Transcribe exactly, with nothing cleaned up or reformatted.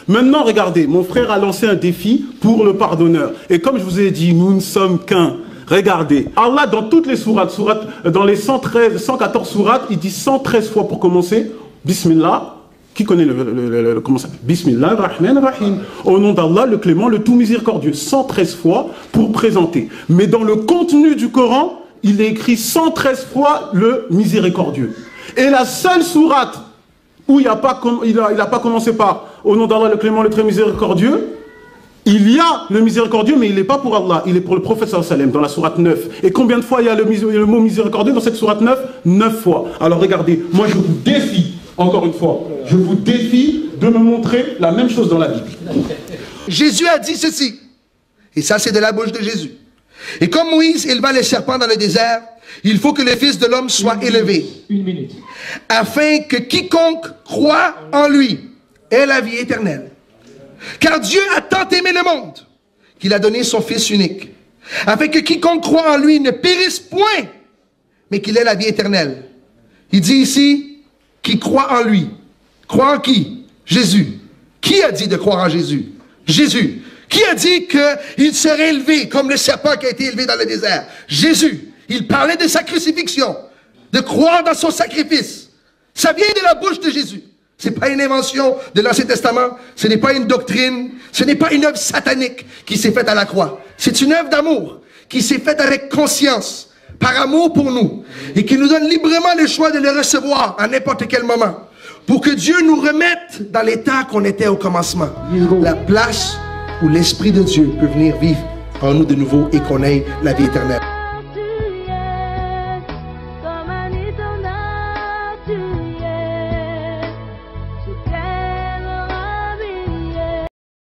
Maintenant, regardez, mon frère a lancé un défi pour le pardonneur. Et comme je vous ai dit, nous ne sommes qu'un. Regardez, Allah dans toutes les sourates, sourates dans les cent treize, cent quatorze sourates, il dit cent treize fois pour commencer, Bismillah. Qui connaît le, le, le, le comment ça s'appelle? Bismillah ar-Rahman ar-Rahim. Au nom d'Allah, le clément, le tout miséricordieux. cent treize fois pour présenter. Mais dans le contenu du Coran, il est écrit cent treize fois le miséricordieux. Et la seule sourate où il n'a pas, il a, il a pas commencé par au nom d'Allah, le clément, le très miséricordieux, il y a le miséricordieux, mais il n'est pas pour Allah, il est pour le prophète sallallahu alayhi wa sallam, dans la sourate neuf. Et combien de fois il y a le, le mot miséricordieux dans cette sourate neuf? neuf fois. Alors regardez, moi je vous défie, encore une fois, je vous défie de me montrer la même chose dans la Bible. Jésus a dit ceci, et ça c'est de la bouche de Jésus. Et comme Moïse éleva les serpents dans le désert, il faut que le Fils de l'homme soit élevé, Une minute. afin que quiconque croit en lui ait la vie éternelle. Car Dieu a tant aimé le monde qu'il a donné son Fils unique, afin que quiconque croit en lui ne périsse point, mais qu'il ait la vie éternelle. Il dit ici, qui croit en lui. Croit en qui? Jésus. Qui a dit de croire en Jésus? Jésus. Qui a dit qu'il serait élevé comme le serpent qui a été élevé dans le désert? Jésus. Il parlait de sa crucifixion, de croire dans son sacrifice. Ça vient de la bouche de Jésus. Ce n'est pas une invention de l'Ancien Testament, ce n'est pas une doctrine, ce n'est pas une œuvre satanique qui s'est faite à la croix. C'est une œuvre d'amour qui s'est faite avec conscience, par amour pour nous, et qui nous donne librement le choix de le recevoir à n'importe quel moment, pour que Dieu nous remette dans l'état qu'on était au commencement, la place où l'Esprit de Dieu peut venir vivre en nous de nouveau et qu'on ait la vie éternelle.